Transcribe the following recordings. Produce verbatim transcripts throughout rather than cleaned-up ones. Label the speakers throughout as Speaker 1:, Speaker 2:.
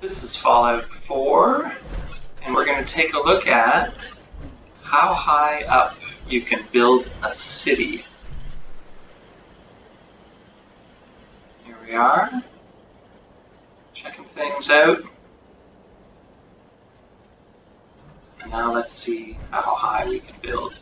Speaker 1: This is Fallout four, and we're going to take a look at how high up you can build a city. Here we are, checking things out. And now let's see how high we can build.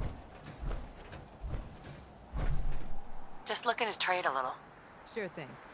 Speaker 2: Just looking to trade a little.
Speaker 3: Sure thing.